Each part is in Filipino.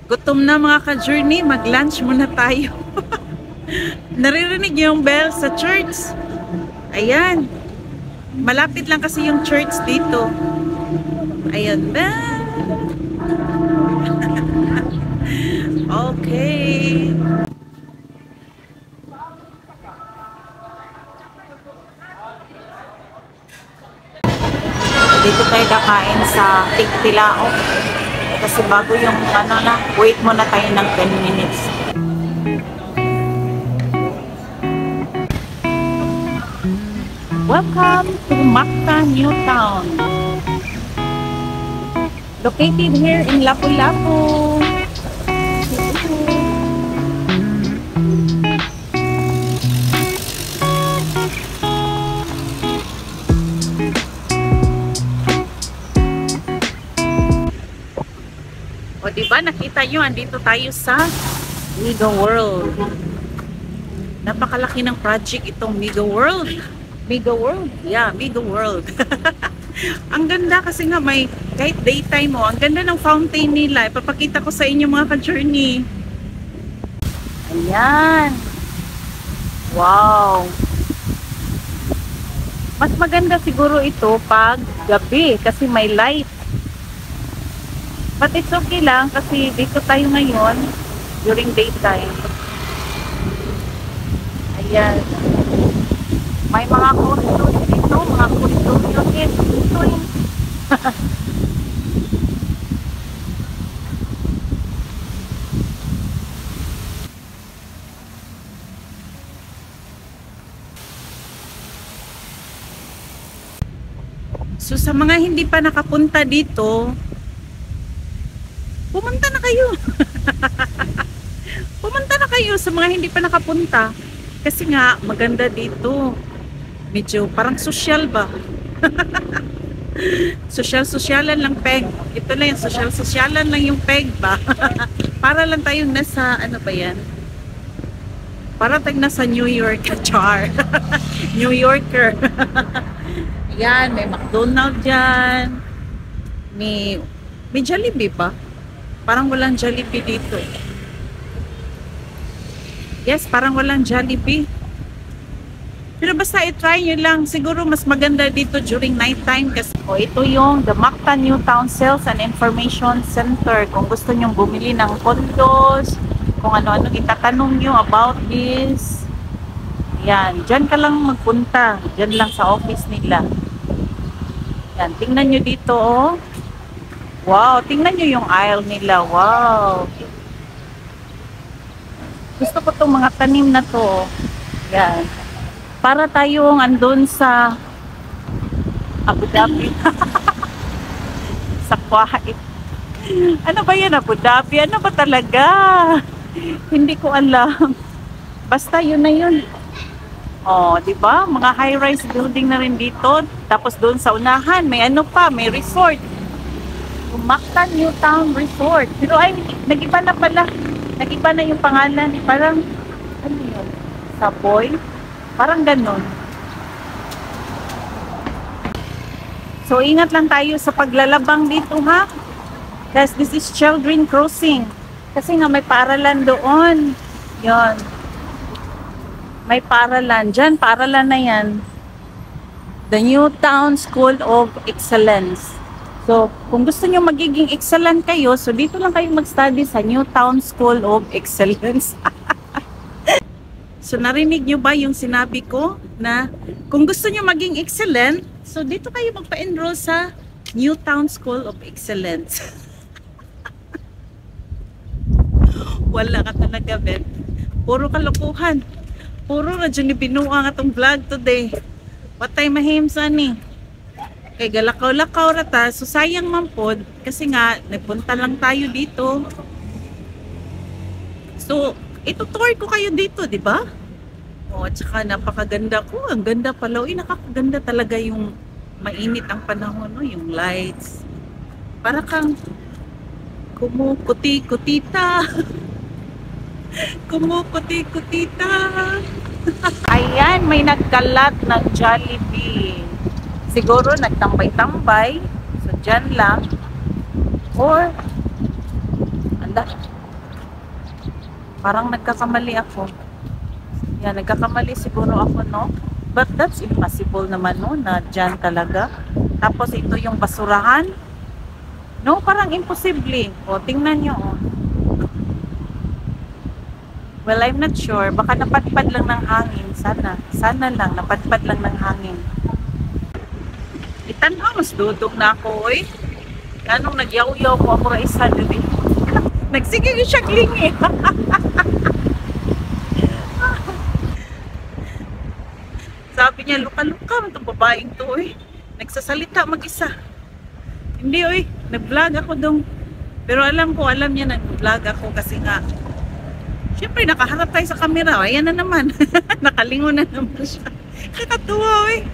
Gutom na mga ka-journey, mag-lunch muna tayo. Naririnig niyo yung bell sa church. Ayan. Malapit lang kasi yung church dito. Ayan na. Okay. Dito tayo kakain sa Tigtilao. Kasi bago yung wait muna tayo ng 10 minutes. Welcome to Mactan, New Town. Located here in Lapu-Lapu. O diba, nakita nyo, andito tayo sa Mega World. Napakalaki ng project itong Mega World. Mega World? Yeah, Mega World. Ang ganda kasi nga may, kahit daytime mo, ang ganda ng fountain nila. Ipapakita ko sa inyo mga ka-journey. Ayan. Wow. Mas maganda siguro ito pag gabi kasi may light. But it's okay lang kasi dito tayo ngayon during daytime. Ayan. May mga koridor dito, mga koridor yun. Dito yun. So sa mga hindi pa nakapunta dito, pumunta na kayo. Pumunta na kayo sa mga hindi pa nakapunta. Kasi nga, maganda dito. Medyo parang social ba? Social-socialan lang peg. Ito lang yung social-socialan lang yung peg ba? Para lang tayong nasa, ano ba yan? Para tayong nasa New York. Char. New Yorker. Yan, may McDonald's dyan. May Jollibee pa. Parang walang Jollibee dito. Yes, parang walang Jollibee. Pero basta i-try nyo lang. Siguro mas maganda dito during night time. Kasi ito yung The Mactan New Town Sales and Information Center. Kung gusto nyong bumili ng condos, kung ano-ano itatanong nyo about this. Yan, dyan ka lang magpunta. Dyan lang sa office nila. Yan, tingnan nyo dito oh. Wow, tingnan nyo yung aisle nila. Wow. Gusto ko itong mga tanim na to. Yan. Para tayong andun sa Abu Dhabi. Sa Kuwait. Ano ba yan, Abu Dhabi? Ano ba talaga? Hindi ko alam. Basta yun na yun. Oh, di ba? Mga high-rise building na rin dito. Tapos doon sa unahan, may ano pa, may resort. Mactan New Town Resort. Pero ay, nag-iba na pala. Nag-iba na yung pangalan. Parang, ano yun? Savoy? Parang ganon. So, ingat lang tayo sa paglalabang dito, ha? Because this is children crossing. Kasi nga may paaralan doon. Yun. May paaralan. Diyan, paaralan na yan. The New Town School of Excellence. So, kung gusto nyo magiging excellent kayo, so dito lang kayo mag-study sa New Town School of Excellence. So, narinig nyo ba yung sinabi ko na kung gusto nyo maging excellent, so dito kayo magpa-enroll sa New Town School of Excellence. Wala ka talaga, Ben. Puro kalokohan. Puro na dyan binuang atong vlog today. Patay mahim sani. Kay galakaw-lakaw rata, so sayang man pod kasi nga nagpunta lang tayo dito. So, itutour ko kayo dito, di ba? O, at saka napakaganda ko. Ang ganda pala. Uy, nakakaganda talaga yung mainit ang panahon, no? Yung lights. Para kang kumukuti-kutita. Kumukuti-kutita. Ayan, may nagkalat ng Jollibee. Siguro nagtambay-tambay. So, dyan lang. Or, anda, Parang nagkakamali ako. Yan, nagkakamali siguro ako, no? But that's impossible naman, no? Na dyan talaga. Tapos ito yung basurahan. No, parang imposible. O, tingnan nyo, o. Well, I'm not sure. Baka napadpad lang ng hangin. Sana. Sana lang. Napadpad lang ng hangin. Itanha, mas dudog na ako, oy. Anong nagyaw-yaw ko ako isa dili. Nagsige siya klingi. Sabi niya, luka-luka itong babaeng to, oy. Nagsasalita mag-isa. Hindi, oy. Nag-vlog ako dong. Pero alam niya nag-vlog ako kasi nga siyempre, nakaharap tayo sa camera. Ayan na naman. Nakalingon na naman siya. Kakatuwa, eh.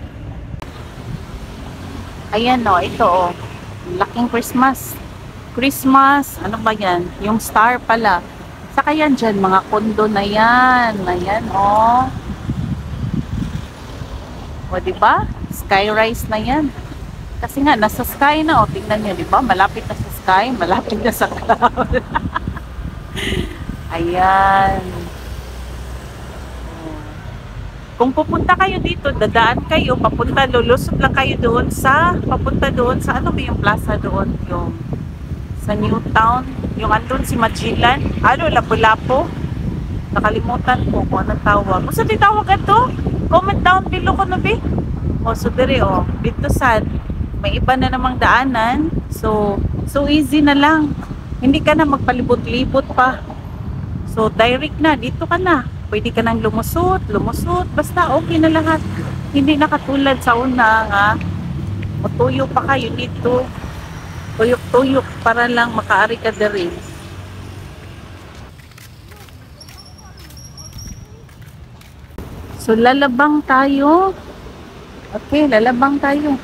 Ayan, o. Ito, o. Laking Christmas. Christmas. Ano ba yan? Yung star pala. Saka yan dyan, mga kondo na yan. Ayan, o. O, diba? Skyrise na yan. Kasi nga, nasa sky na, o. Tingnan nyo, diba? Malapit na sa sky. Malapit na sa cloud. Ayan. Kung pupunta kayo dito, dadaan kayo, lulusot lang kayo doon sa, papunta doon sa, ano ba yung plaza doon? Yung, sa Newtown. Yung andun si Magellan. Ano, Lapu-Lapu. Nakalimutan ko kung anong tawag. Kung saan tawag ito? Comment down below ko na, be. O, so dire, o. Dito sad. May iba na namang daanan. So easy na lang. Hindi ka na magpalibot-libot pa. So, direct na. Dito ka na. Pwede ka nang lumusot. Basta okay na lahat. Hindi na katulad sa una nga. Matuyo pa kayo dito. Tuyok-tuyok para lang makaari ka diri. So, lalabang tayo. Okay, lalabang tayo.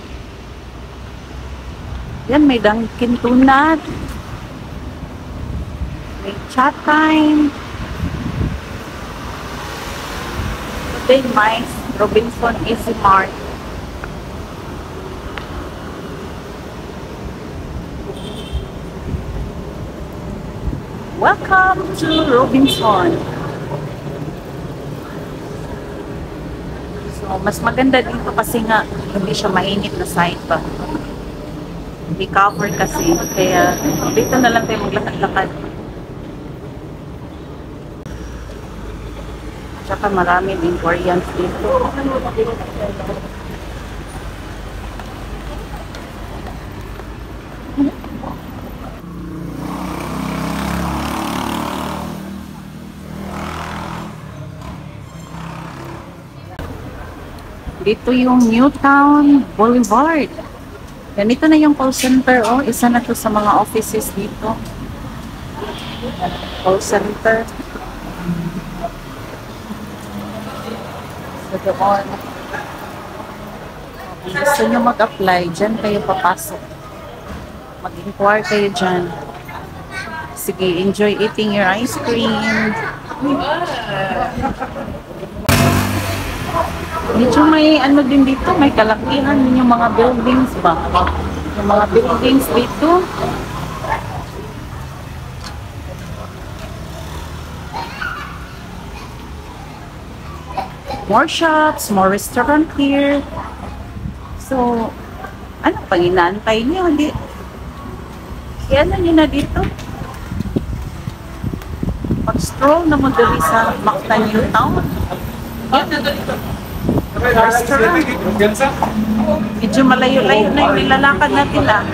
Yan, may Dunkin Donut. May chat time. Today, mais, Robinson Easy Mart. Welcome to Robinson. So, mas maganda dito kasi nga hindi siya mainit na site pa. Hindi cover kasi. Kaya dito na lang tayo maglakad-lakad. Tsaka maraming Koreans dito. Dito yung Newtown Boulevard. Ganito na yung call center. Oh, isa na to sa mga offices dito. Call center. So doon. Kung gusto nyo mag-apply, dyan kayo papasok. Mag-inquire kayo dyan. Sige, enjoy eating your ice cream. Medyo may ano din dito, may kalakihan yung mga buildings ba? Yung mga buildings dito. More shops, more restaurant here. So, ano pang inaantay niyo? Hindi. Kaya ano nyo na dito? Mag-stroll na mo dali sa Mactan Newtown. Restaurant. Medyo malayo-layo na yung nilalakad natin ah.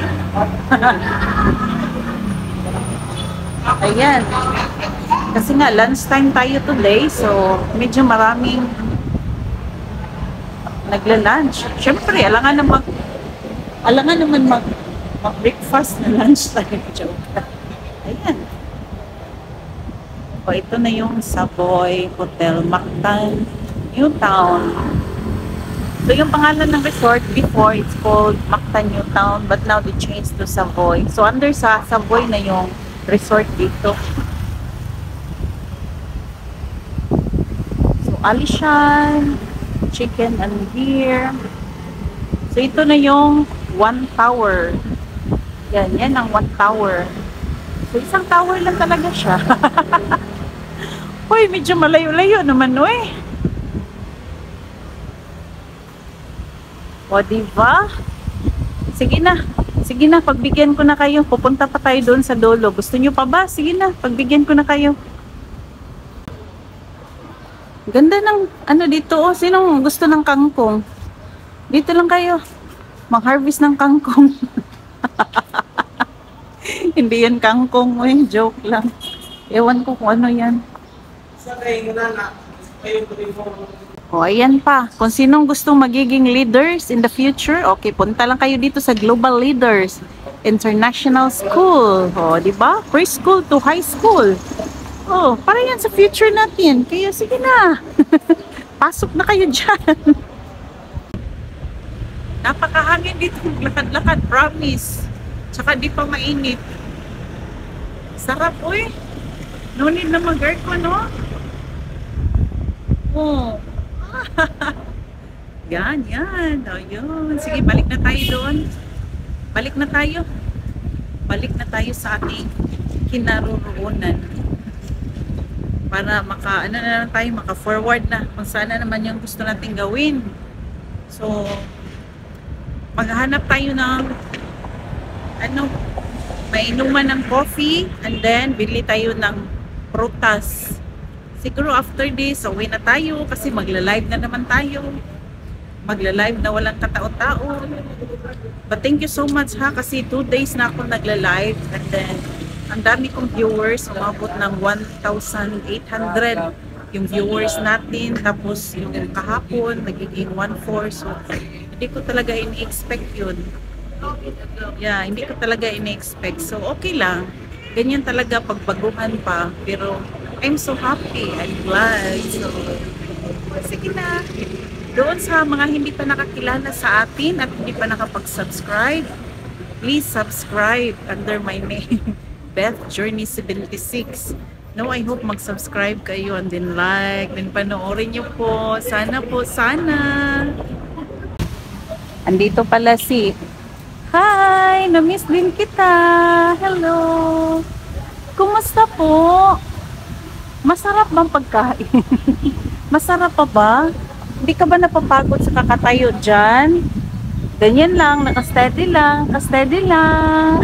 Ayan. Kasi nga, lunchtime tayo today. So, medyo maraming nagla-lunch. Siyempre, alangan naman mag-breakfast na lunchtime. Joke. Ayan. O, ito na yung Savoy Hotel Mactan Newtown. So, yung pangalan ng resort before, it's called Mactan Newtown, but now they changed to Savoy. So, under sa Savoy na yung resort dito. So, Alishan, chicken and beer. So, ito na yung one tower. Yan ang one tower. So, isang tower lang talaga siya. Uy, medyo malayo-layo naman, uy. O, diba? Sige na. Sige na, pagbigyan ko na kayo. Pupunta pa tayo doon sa dulo. Gusto nyo pa ba? Sige na, pagbigyan ko na kayo. Ganda ng ano dito, oh. Sinong gusto ng kangkong? Dito lang kayo. Mag-harvest ng kangkong. Hindi yan kangkong, eh. Joke lang. Ewan ko kung ano yan. O, ayan pa. Kung sinong gustong magiging leaders in the future, okay, punta lang kayo dito sa Global Leaders International School. O, di ba? Preschool to high school. Oh, para yan sa future natin. Kaya sige na. Pasok na kayo dyan. Napakahangin dito. Lakad-lakad, promise. Tsaka di pa mainit. Sarap, uy. No need na mag-aircon, no? Oh. Yan, yan. O, yun. Sige, balik na tayo doon. Balik na tayo. Balik na tayo sa ating kinaroroonan. Para ano na lang tayo, maka-forward na kung saan na naman yung gusto nating gawin. So, maghahanap tayo ng mainuman ng coffee, and then bili tayo ng prutas. Siguro after this, uwi na tayo kasi magla-live na naman tayo. Magla-live na walang katao-tao. But thank you so much ha, kasi 2 days na ako nagla-live, and then ang dami kong viewers, umabot ng 1,800 yung viewers natin, tapos yung kahapon nagiging 1,400. So hindi ko talaga ini-expect yun. Yeah, hindi ko talaga ini-expect. So okay lang, ganyan talaga pagbaguhan pa, pero I'm so happy, I'm glad. So sige na, doon sa mga hindi pa nakakilala sa atin at hindi pa nakapag-subscribe, please subscribe under my name, Beth Journey 76. No, I hope mag-subscribe kayo and then like, then panoorin nyo po. Sana po, sana. Andito pala si... Hi! Na-miss din kita. Hello! Kumusta po? Masarap bang pagkain? Masarap pa ba? Hindi ka ba napapagod sa kakatayo dyan? Ganyan lang, naka-steady lang, ka-steady lang.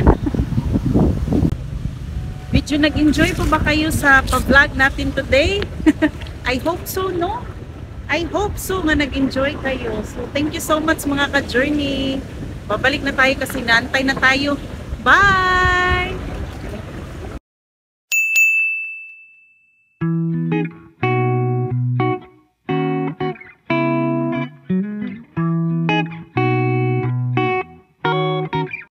Medyo nag-enjoy po ba kayo sa pa-vlog natin today? I hope so, no? I hope so nga nag-enjoy kayo. So, thank you so much mga ka-journey. Babalik na tayo kasi naantay na tayo. Bye!